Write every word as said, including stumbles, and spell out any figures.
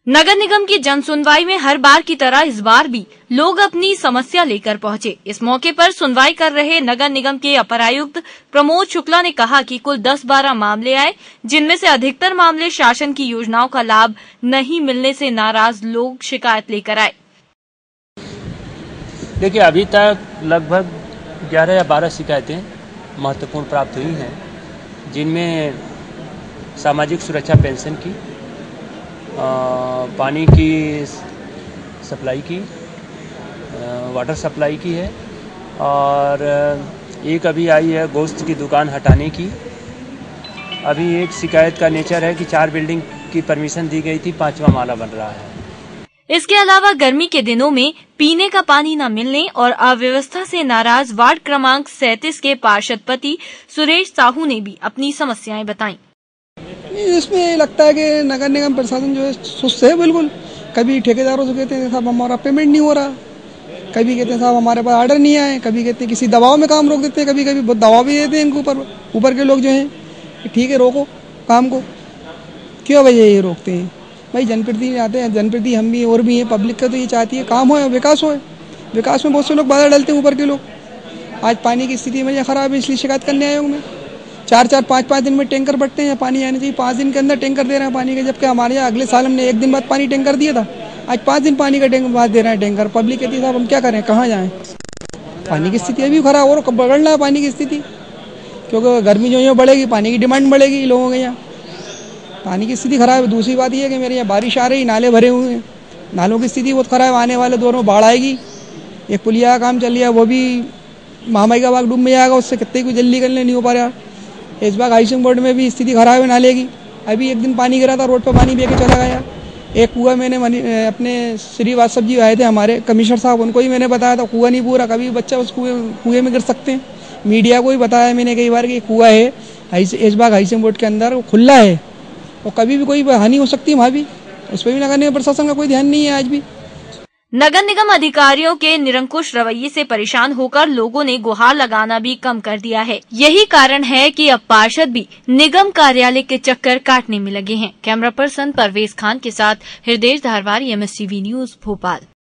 नगर निगम की जन सुनवाई में हर बार की तरह इस बार भी लोग अपनी समस्या लेकर पहुंचे। इस मौके पर सुनवाई कर रहे नगर निगम के अपर आयुक्त प्रमोद शुक्ला ने कहा कि कुल दस बारह मामले आए, जिनमें से अधिकतर मामले शासन की योजनाओं का लाभ नहीं मिलने से नाराज लोग शिकायत लेकर आए। देखिए, अभी तक लगभग ग्यारह या बारह शिकायतें महत्वपूर्ण प्राप्त हुई हैं, जिनमें सामाजिक सुरक्षा पेंशन की, आ, पानी की सप्लाई की, आ, वाटर सप्लाई की है, और एक अभी आई है गोश्त की दुकान हटाने की। अभी एक शिकायत का नेचर है कि चार बिल्डिंग की परमिशन दी गई थी, पांचवा माला बन रहा है। इसके अलावा गर्मी के दिनों में पीने का पानी न मिलने और अव्यवस्था से नाराज वार्ड क्रमांक सैंतीस के पार्षद पति सुरेश साहू ने भी अपनी समस्याएं बताईं। इसमें लगता है कि नगर निगम प्रशासन जो है सुस्त है बिल्कुल। कभी ठेकेदारों से कहते हैं साहब हमारा पेमेंट नहीं हो रहा, कभी कहते हैं साहब हमारे पास ऑर्डर नहीं आए, कभी कहते हैं किसी दबाव में काम रोक देते हैं, कभी कभी बहुत दबाव भी देते हैं इनके ऊपर ऊपर के लोग जो हैं, ठीक है रोको काम को। क्यों भैया ये रोकते हैं? भाई जनप्रतिनिधि आते हैं, जनप्रतिनिधि हम भी और भी हैं, पब्लिक का तो ये चाहती है काम हो, विकास हो। विकास में बहुत से लोग बाधा डालते हैं ऊपर के लोग। आज पानी की स्थिति में खराब है, इसलिए शिकायत करने आए हूँ मैं। चार चार पाँच पाँच दिन में टैंकर बढ़ते हैं, पानी आने चाहिए पाँच दिन के अंदर टैंकर दे रहे हैं पानी के, जबकि हमारे यहाँ अगले साल हमने एक दिन बाद पानी टैंकर दिया था, आज पाँच दिन पानी का टैंकर बाद दे रहे हैं टैंकर। पब्लिक कहती है साहब हम क्या करें, कहाँ जाएँ? पानी की स्थिति अभी खराब और बढ़ना है पानी की स्थिति, क्योंकि गर्मी जो है बढ़ेगी, पानी की डिमांड बढ़ेगी लोगों के यहाँ। पानी की स्थिति खराब है। दूसरी बात यह है कि मेरे यहाँ बारिश आ रही, नाले भरे हुए हैं, नालों की स्थिति बहुत खराब है। आने वाले दौर में बाढ़ आएगी। एक पुलिया का काम चल रहा है, वो भी महामाई का बाग डूब में जाएगा, उससे कितने को जल्दी करने नहीं हो पा रहा। इस बार हाउसिंग बोर्ड में भी स्थिति खराब है नाले की। अभी एक दिन पानी गिरा था, रोड पर पानी बह के चला गया। एक कुआं मैंने अपने श्रीवास्तव जी आए थे हमारे कमिश्नर साहब, उनको ही मैंने बताया था कुआं नहीं पूरा, कभी बच्चा उस कुएं कुएं में गिर सकते हैं। मीडिया को भी बताया मैंने कई बार कि कुआं है इस बार हाउसिंग बोर्ड के अंदर, वो खुला है और कभी भी कोई हानि हो सकती है वहाँ भी। उस पर भी नगर निगम प्रशासन का कोई ध्यान नहीं है आज भी। नगर निगम अधिकारियों के निरंकुश रवैये से परेशान होकर लोगों ने गुहार लगाना भी कम कर दिया है। यही कारण है कि अब पार्षद भी निगम कार्यालय के चक्कर काटने में लगे हैं। कैमरा पर्सन परवेज खान के साथ Hriday Dharwari, M S T V news Bhopal.